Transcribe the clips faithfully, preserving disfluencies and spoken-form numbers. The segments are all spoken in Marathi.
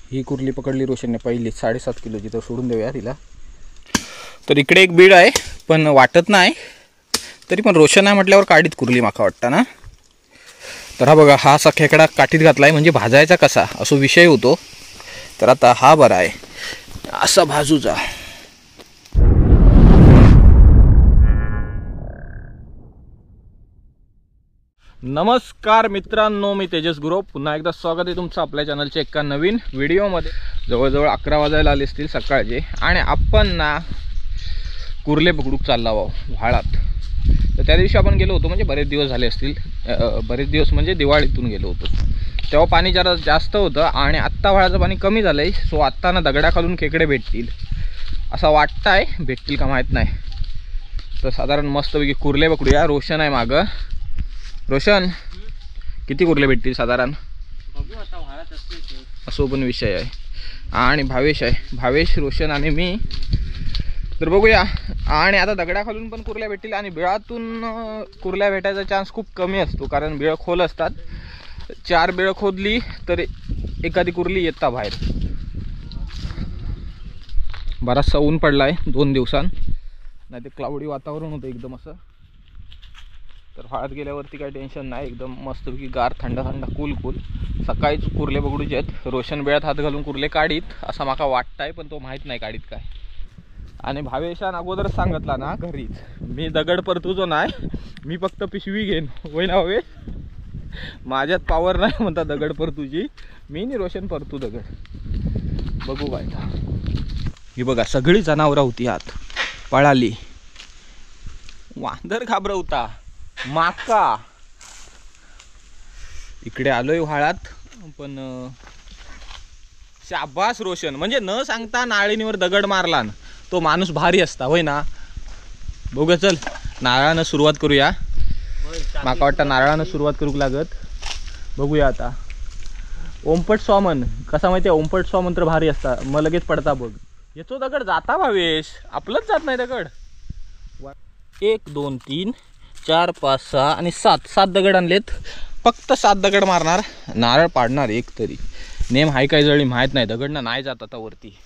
ही कुर्ली पकडली रोशनने पहिली साडेसात किलोची, तर सोडून देऊया तिला. तर इकडे एक बीड आहे पण वाटत नाही, तरी पण रोशन आहे म्हटल्यावर काढीत कुर्ली माका वाटतं ना. तर हा बघा, हा असा खेकडा काठीत घातला आहे म्हणजे भाजायचा कसा असो विषय होतो. तर आता हा बरा आहे असा भाजूचा. नमस्कार मित्रांनो, मी तेजस गुरव. पुन्हा एकदा स्वागत आहे तुमचं आपल्या चॅनलच्या एका नवीन व्हिडिओमध्ये. जवळजवळ अकरा वाजायला आले असतील सकाळचे आणि आपण ना कुर्ले पकडूक चालला आहो व्हाळात. तर त्या दिवशी आपण गेलो होतो, म्हणजे बरेच दिवस झाले असतील, बरेच दिवस म्हणजे दिवाळीतून गेलो होतो. तेव्हा पाणी जरा जास्त होतं आणि आत्ता व्हाळाचं पाणी कमी झालं आहे. सो आत्ता ना दगडाखालून खेकडे भेटतील असं वाटतं आहे, भेटतील का माहीत नाही. तर साधारण मस्तपैकी कुर्ले पकडूया. रोशन आहे मागं. रोशन, किती कुर्ले भेटतील साधारण? बघू आता, व्हाळात असते असो पण विषय आहे. आणि भावेश आहे, भावेश, रोशन आणि मी. तर बघूया. आणि आता दगडाखालून पण कुर्ल्या भेटतील आणि बिळातून कुर्ल्या भेटायचा चान्स खूप कमी असतो, कारण बिळ खोल असतात. चार बिळ खोदली तर एखादी कुर्ली येता बाहेर. बराचसा ऊन पडला आहे दोन दिवसां, नाही ते क्लाउडी वातावरण होतं एकदम असं. तर व्हाळात गेल्यावरती काही टेन्शन नाही, एकदम मस्तपैकी गार, थंड थंड, कूल कूल. सकाळीच कुर्ले पकडूचे आहेत. रोशन बिळात हात घालून कुर्ले काढीत असा माका वाटतंय, पण तो माहीत नाही काढीत काय. आणि भावेशान अगोदर सांगितला ना घरीच, मी दगड परतूचो नाही, मी फक्त पिशवी घेईन. होय ना भावेश? माझ्यात पावर नाही म्हणता दगड परतूची, मी नि रोशन परतू दगड. बघू काय. ही बघा सगळी जनावरं होती आत, पळाली. वांदर घाबरवता माका. इकडे आलोय व्हाळात, पण शाबास रोशन, म्हणजे न सांगता नाळिनीवर दगड मारला ना तो माणूस भारी असता. होय ना? बघूया, चल नारळानं सुरुवात करूया. माका वाटतं नारळानं सुरुवात करूक लागत. बघूया आता. ओमपट स्वामन कसा माहिती आहे? ओमपट स्वामन तर भारी असता, मग लगेच पडता बघ. येतो दगड जाता भावेश, आपलंच जात नाही दगड. एक दोन तीन चार पाच सहा आणि सात सात दगड आणलेत. फक्त सात दगड मारणार, नारळ पाडणार एक तरी. नेम हाय काय जळी माहीत नाही, दगड ना नाही जात आता वरती.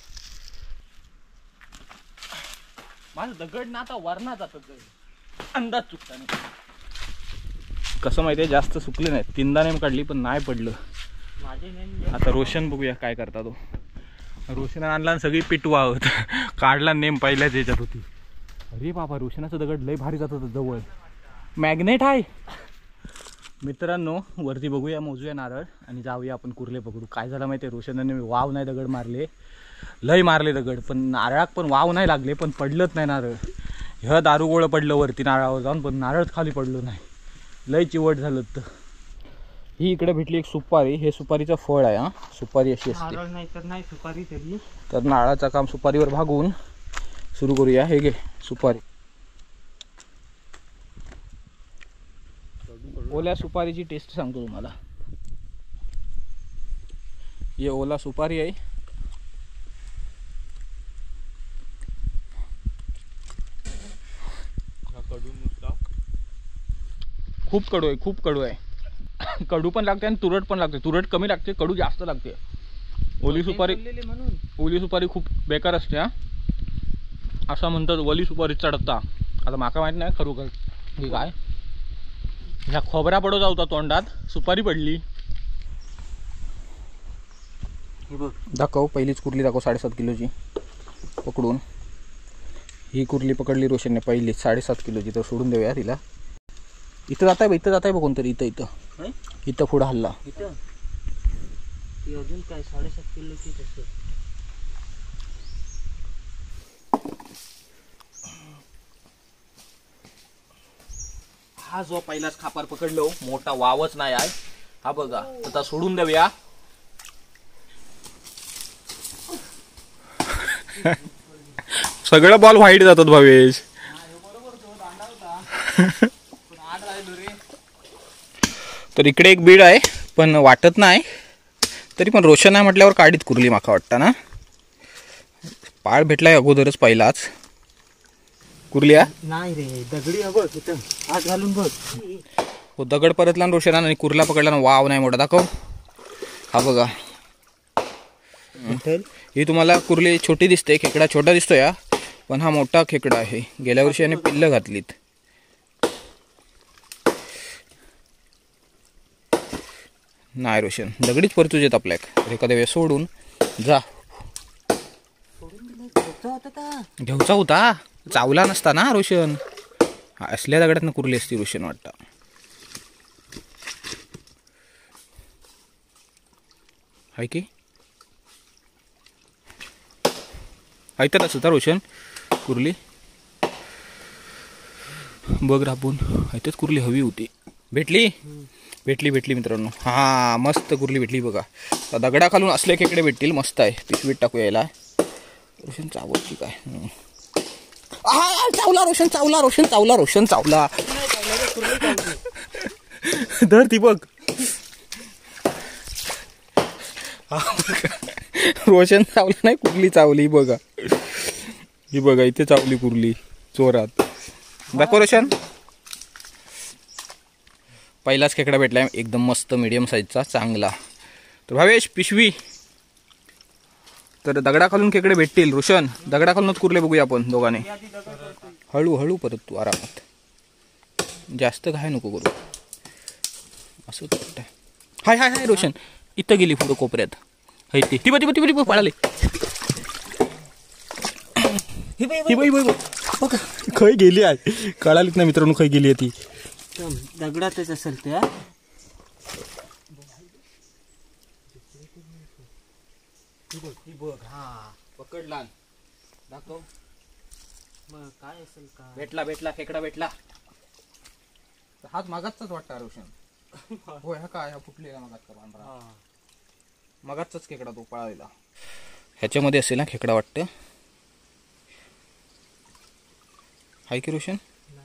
माझं दगड ना आता वरना जातात, अंदाज चुकता नाही. कसं माहिती आहे, जास्त सुकले नाहीत. तीनदा नेम काढली पण नाही पडलं. आता रोशन बघूया काय करता तो. रोशन आणला आणि सगळी पिटवा होत काढला, नेम पहिल्याच याच्यात होती. अरे बाबा, रोशनाचं दगड लय भारी जात होतं जवळ. मॅग्नेट आहे मित्रांनो. वरती बघूया, मोजूया नारळ आणि जाऊया आपण कुर्ले पकडू. काय झालं माहिती आहे, रोशनाने वाव नाही दगड मारले, लय मारले दगड, पण नारळात पण वाव नाही लागले, पण पडलंच नाही नारळ. ह्या दारू गोळं पडलं वरती नारळावर जाऊन, पण नारळच खाली पडलो नाही. लय चिवट झालं. तर ही इकडे भेटली एक सुपारी. हे सुपारीचं फळ आहे. हा, सुपारी अशी असते. नाही तर नाही सुपारी तरी. तर नारळाचं काम सुपारीवर भागवून सुरू करूया. हे घे सुपारी. ओल्या सुपारीची टेस्ट सांगतो तुम्हाला. हे ओला सुपारी आहे. खूप कडू आहे, खूप कडू आहे. कडू पण लागते आणि तुरट पण लागते. तुरट कमी लागते, कडू जास्त लागते. ओली सुपारी, ओली सुपारी खूप बेकार असते. हा, असं म्हणतात ओली सुपारी चढता. आता माका माहित नाही खरोखर की काय. ह्या खोबऱ्या पडत होता तोंडात, सुपारी पडली. दाखव, पहिलीच कुर्ली दाखव साडेसात किलोची पकडून. ही कुर्ली पकडली रोशनने पहिली साडेसात किलोची, तर सोडून देऊया तिला. इथं जात आहे, इथं जात आहे बघ कोणतरी. इथं इथं इथं पुढं हल्ला. इथं ती अजून काय साडेसात किलोची तसं. हा जो पहिलाच खापर पकडलो, मोठा वावच नाही आहे हा बघा. आता सोडून देऊया. सगळं बॉल व्हाईट जातात भावेश. तर इकडे एक बीड आहे पण वाटत नाही, तरी पण रोशन आहे म्हटल्यावर काढीत कुर्ली माका वाटतं ना. पाळ भेटलाय अगोदरच पहिलाच. कुर्लिया नाही रे, दगडी हवं तिथं हात घालून बघ. हो, दगड परतला रोशना आणि कुर्ला पकडला ना. वाव नाही मोठा दाखव. हा बघा, ही तुम्हाला कुर्ली छोटी दिसते, खेकडा छोटा दिसतोय हा, पण हा मोठा खेकडा आहे. गेल्या वर्षी याने पिल्ल घातलीत. नाही रोशन, दगडीच परतूच येत आपल्याक. तर एखाद्या वेळेस सोडून जा. घेऊचा होता, चावला नसता ना रोशन. असल्या दगडात कुर्ली असती रोशन वाटतं. हाय की ऐकत असत रोशन कुर्ली बघ राबून. ऐकत कुर्ली हवी होती. भेटली भेटली भेटली मित्रांनो. हा मस्त कुर्ली भेटली बघा. दगडा खालून असले खेकडे भेटतील. मस्त आहे. पिशवीत टाकू यायला. रोशन चावची काय चावला रोशन चावला रोशन चावला रोशन चावला धर ती बघ. रोशन चावला नाही, कुर्ली चावली बघा. ही बघा इथे चावली कुर्ली चोरात. दाखव रोशन. पहिलाच खेकडा भेटलाय एकदम मस्त मीडियम साईजचा चांगला. तर भावेश पिशवी. तर दगडा खालून खेकडे भेटतील. रोशन दगडा खालूनच कुर्ले बघूया आपण दोघांनी. हळू हळू परत तू आरामात. जास्त घाय नको करू. असं हाय हाय हाय रोशन इथं गेली पुढं कोपऱ्यात. हाय ती ती ती ती पळाली. खय गेली आहे कळालीच ना मित्रांनो. खय गेली आहे ती. दगडातच असेल त्या. हा पकडला. दाखव मग काय असेल का. भेटला भेटला खेकडा भेटला. हात मागाचाच वाटतं रोशन. होय हा काय हा फुटलेला मागाचा पांढरा. मगाचाच खेकडा तो पळालेला. ह्याच्यामध्ये असेल ना खेकडा वाटतं. हाय की रोशन.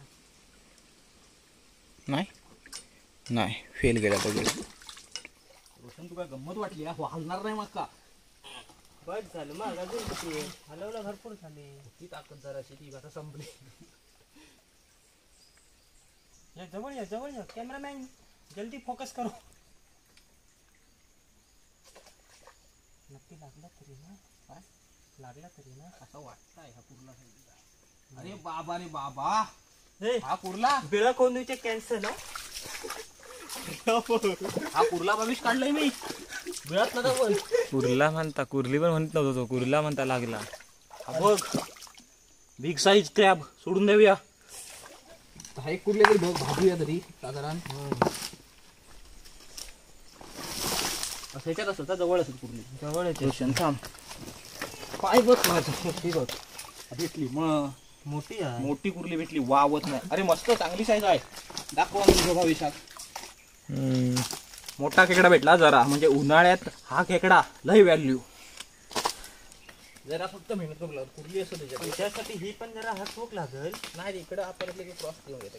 नाही नाही फेल गेला तो. रोशन तुला गंमत वाटली हा हलणार नाही मग का. बस झालं मग अजून किती हलवला भरपूर झाले. ती ताकद जराशी ती आता संपली. या जवळ या जवळ या कॅमेरामॅन जल्दी फोकस करो. नक्की लागला तरी ना. काय लागला तरी ना. असं वाटतंय हा कुर्ला. अरे बाबा रे बाबा हा कुर्ला. बिळा कोंडूचे कॅन्सल. हा कुर्ला भविष काढलाय मी. बिळात नका पण. कुर्ला म्हणता कुर्ली पण म्हणत नव्हतो तो. कुर्ला म्हणता लागला. हा बघ बिग साईज क्रॅब सोडून देऊया. हा एक कुर्ले तरी बघ भाजूया तरी साधारण. असं ह्याच्यात असत जवळ असेल कुर्ली. जवळ रोशन थांब. पाय बघ माझं. मोठी बघ भेटली मग. मोठी आहे. मोठी कुर्ली भेटली. वावत नाही. अरे मस्त चांगली साईज आहे. दाखवा तुझ्या भविष्यात. मोठा खेकडा भेटला जरा. म्हणजे उन्हाळ्यात हा खेकडा लय व्हॅल्यू. जरा फक्त मेहनत करू लागत. कुर्ली असं त्याच्यात. त्यासाठी ही पण जरा हात ठोक लागल. नाही इकडं परत लगेच क्रॉस घेऊन येते.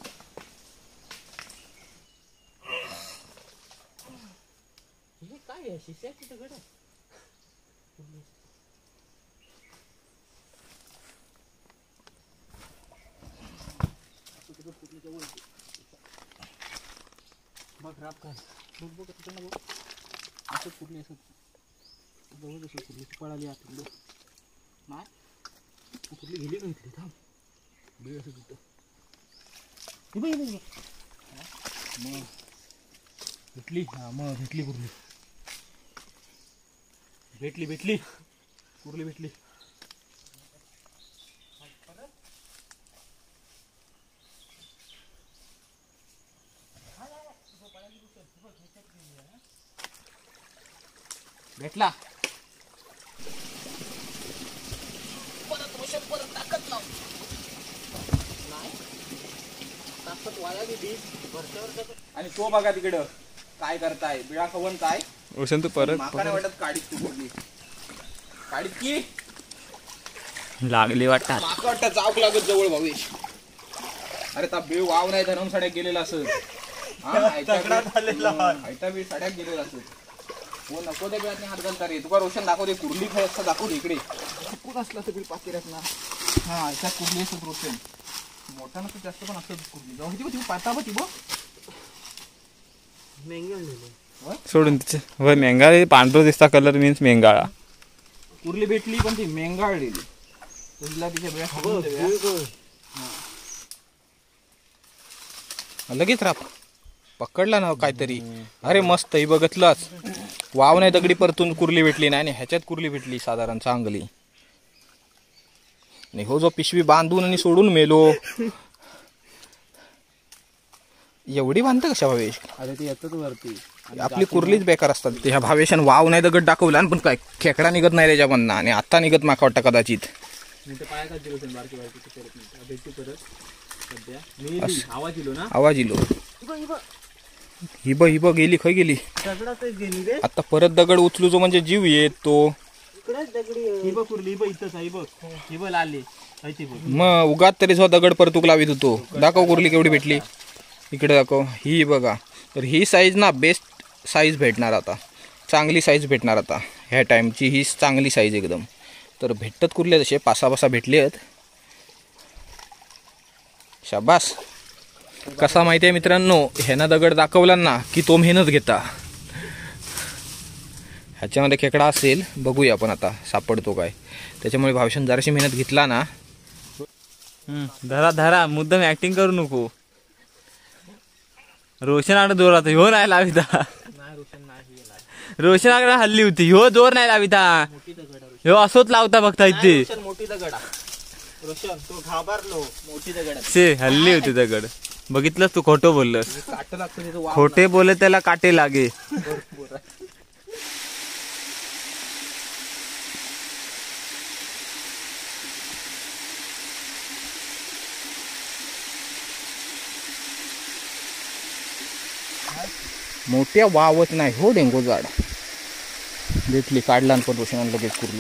हे काय आहे शिस्याची दगड आहे. बघ राब काय. बघ बघ तिकडनं बघ. असं कुर्ली असं जवळ असं कुर्ली पळाली आत. नाही कुर्ली गेली का इथली. थांब बिळ असं तिथं. मग भेटली. हा मग भेटली कुर्ली. भेटली भेटली कुर्ली भेटली. भेटला. परत रोशन परत ताकद लाव. नाही ताकद वाया गेली. वरच्यावर आणि तो बघा तिकडं काय करताय. बिळा खवण काय रोशन तू परत माका नाही वाटत काढीत तू कुर्ली. काढीत की लागली वाटतात. माका वाटतं जाऊक लागत जवळ भविष. अरे ता बिळ वाव नाही धरम साड्यात गेलेला असत. हायता बीळ साड्यात गेलेला असत. हो नको त्या बिळात हात घालता रे. तुका रोशन दाखव दे. कुर्ली खाय असता दाखव दे इकडे. चुकून असला तर बीळ पातेऱ्यात ना. हा याच्यात कुर्ली असत रोशन. मोठा नसत जास्त पण असत कुर्ली. जाऊ ती पाता बघ ती बघ. मेंगळ नेले. सोडून तिचे होय मेंगाळा. पांढरा दिसता कलर मीन्स मेंगाळा. कुर्ली भेटली पण ती मेंगाळलेली. तुझला तिच्या बिया खाऊन देऊया. लगेच राप पकडला ना काहीतरी. अरे मस्त ही बघितलंच वाव नाही दगडी परतून कुर्ली भेटली नाही आणि ह्याच्यात कुर्ली भेटली साधारण चांगली. आणि हो जो पिशवी बांधून आणि सोडून मेलो. एवढी बांधते कशा भावेश? अरे ती येतात वरती. आपली कुर्लीच बेकार असतात. ते ह्या भावेशान वाव नाही दगड दाखवला पण काय खेकडा निघत नाही त्याच्यामधनं आणि आता निघत माका वाटतं कदाचित. आवाज येलो ना आवाज इलो हिब हिब गेली खय गेली. आता परत दगड उचलू जो म्हणजे जीव येतो. मग उगात तरी जो दगड परत उकला लावित होतो. दाखव कुर्ली केवढी भेटली इकडे दाखव. ही बघा तर ही साईज ना बेस्ट साईज भेटणार आता. चांगली साईज भेटणार आता ह्या टाईमची. ही चांगली साईज एकदम. तर भेटतात कुर्ले तसे पासा पासा भेटले आहेत. शाबास. कसा माहिती आहे मित्रांनो ह्यानं दगड दाखवला ना की तो मेहनत घेता. ह्याच्यामध्ये खेकडा असेल बघूया आपण आता सापडतो काय. त्याच्यामुळे भावशान जराशी मेहनत घेतला ना. धरा धरा मुद्दाम ऍक्टिंग करू नको. रोशन आकडे जोर आता ह्यो नाही लाविता. रोशन आकडे हल्ली होती ह्यो जोर नाही लाविता. ह्यो असोच लावता बघता इथे. मोठी दगड रोशन तो घाबरलो. मोठी दगड से हल्ली होती दगड. बघितलंस तू खोटं बोललंस. काट लागतं तिथं वाव. खोटे बोले त्याला काटे लागे. मोठ्या वावत नाही हो डेंगू झाड भेटली. काढला पण रोशनान लगेच कुर्ली.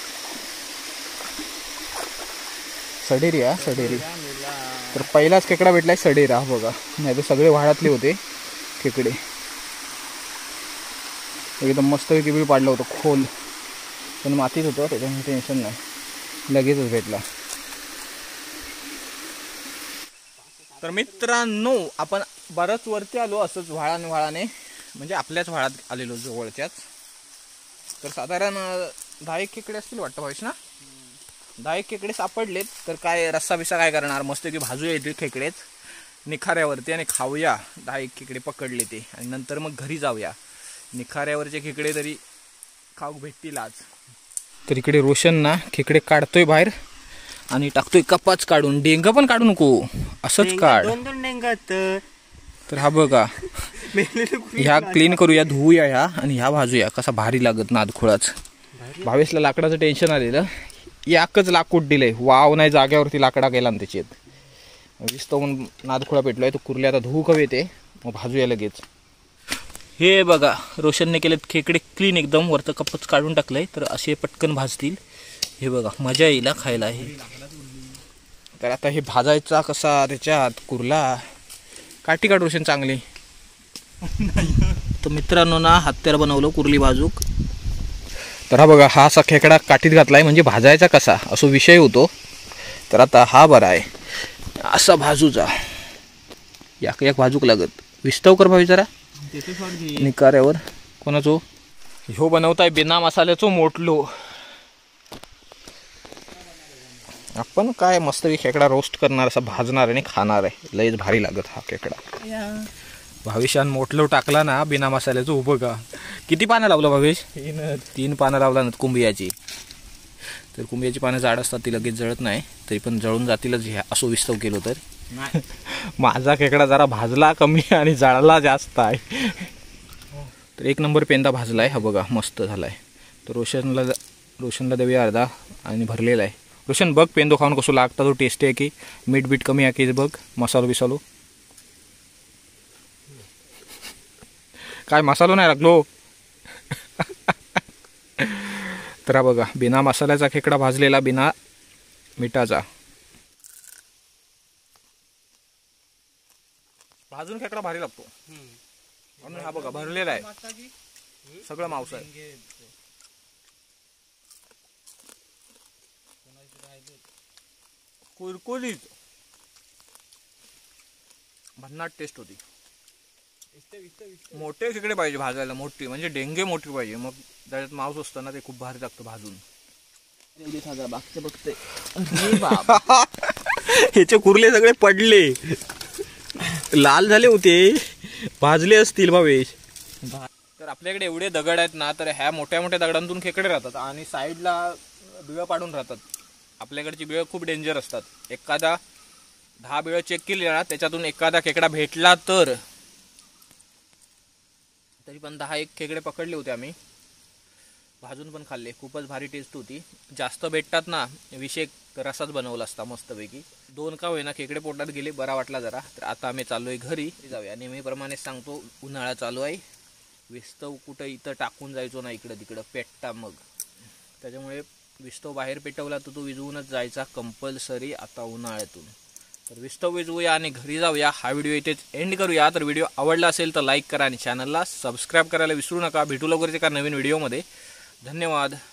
सडेरी हा सडेरी. तर पहिलाच खेकडा भेटलाय सडेरा बघा. नाही तर सगळे वाड्यातले होते खेकडे. एकदम मस्त किबी पाडलं होतं खोल पण मातीत होतं त्याच्यामुळे टेन्शन नाही. लगेचच भेटला. तर मित्रांनो आपण बरंच वरती आलो असंच व्हाळाने व्हाळाने म्हणजे आपल्याच व्हाळात आलेलो जवळच्याच. तर साधारण दहा एक खेकडे असतील वाटतं भावेश ना. दहा एक खेकडे सापडलेत. तर काय रस्सा बिस्सा काय करणार मस्त की भाजूया येते खेकडेच निखाऱ्यावरती आणि खाऊया. दहा एक खेकडे पकडले ते आणि नंतर मग घरी जाऊया. निखाऱ्यावरचे खेकडे तरी खाऊ भेटतील आज. तर इकडे रोशन ना खेकडे काढतोय बाहेर आणि टाकतोय कपाच काढून. डेंगा पण काढू नको असंच काढ. दोन दोन डेंगात. तर हा बघा ह्या क्लीन करूया धुवूया ह्या आणि ह्या भाजूया. कसा भारी लागत नादखुळाच. भावेशला लाकडाचं टेन्शन आलेलं. याकच लाकूड दिलंय वाव नाही जाग्यावरती लाकडा गेला ना त्याच्यात. विस्तो म्हणून नादखुळा पेटलोय. तो कुर्ले आता धुवू कवे ते मग भाजूया लगेच. हे बघा रोशनने केलेत खेकडे क्लीन एकदम. वरचं कपच काढून टाकलंय तर असे पटकन भाजतील. हे बघा मजा येईल खायला हे. तर आता हे भाजायचा कसा त्याच्यात कुर्ला काठी काढ रोशन चांगली. तर मित्रांनो ना हत्यार बनवलं कुर्ली भाजूक. तर हा बघा हा असा खेकडा काठीत घातलाय म्हणजे भाजायचा कसा असो विषय होतो. तर आता हा बरा आहे असा भाजूचा. याक एक भाजूक लागत. विस्तव कर भावी जरा निकाऱ्यावर. कोणाचो ह्यो बनवताय बिना मसाल्याचो मोटलो. आपण काय मस्त खेकडा रोस्ट करणार असा भाजणार आणि खाणार आहे. लयच भारी लागत हा खेकडा. भावेशान मोठलो टाकला ना बिना मसाल्याचं उभं का. किती पानं लावलं भावेश? तीन पानं लावला ना कुंभियाची. तर कुंभियाची पानं जाड असतात ती लगेच जळत नाही. तरी पण जळून जातीलच ह्या असो विस्तव केलो तर. माझा खेकडा जरा भाजला कमी आणि जळला जास्त आहे. तर एक नंबर पेंदा भाजलाय हा बघा मस्त झालाय. तर रोशनला रोशनला देऊया अर्धा आणि भरलेला आहे. रोशन बघ पेंदो खाऊन कसं लागता. तो टेस्टी आहे की मीठ बीठ कमी आहे की बघ. मसालो बिसालो काय मसालो नाही लागलो. तर बघा बिना मसाल्याचा खेकडा भाजलेला बिना मिठाचा. भाजून खेकडा भारी लागतो. म्हणून हा बघा भरलेला आहे सगळं मांस आहे. कुरकुरीत भन्नाट टेस्ट होती. मोठे खेकडे पाहिजे भाजायला. मोठी म्हणजे डेंगे मोठी पाहिजे. मग त्याच्यात मांस असतं ना ते खूप भारी लागतं भाजून. एवढे साधा बागचे बघते अरे बाप ह्याचे कुर्ले सगळे पडले, लाल झाले होते, भाजले असतील भावेश. तर आपल्याकडे एवढे दगड आहेत ना, तर ह्या मोठ्या मोठ्या दगडांतून खेकडे राहतात आणि साईडला बिळं पाडून राहतात. आपल्याकडची बिळं खूप डेंजर असतात. एखादा दहा बिळं चेक केली ना, त्याच्यातून एखादा खेकडा भेटला तर, तरी पण दहा एक खेकडे पकडले होते आम्ही, भाजून पण खाल्ले. खूपच भारी टेस्ट होती. जास्त भेटतात ना, विषय रसाच बनवला असता मस्तपैकी. दोन का होईना खेकडे पोटात गेले, बरा वाटला जरा. तर आता आम्ही चाललोय घरी जाऊया. नेहमीप्रमाणे सांगतो, उन्हाळा चालू आहे, विस्तव कुठं इथं टाकून जायचो ना इकडं तिकडं पेटता. मग त्याच्यामुळे विस्तव बाहेर पेटवला तर तो विजवूनच जायचा कंपल्सरी आता उन्हाळ्यातून. तर विस्तव विजवूया आणि घरी जाऊया. हा व्हिडिओ इथेच एंड करूया. तर व्हिडिओ आवडला असेल तर लाईक करा आणि चॅनलला सबस्क्राईब करायला विसरू नका. भेटू लवकरच एका नवीन व्हिडिओमध्ये. धन्यवाद.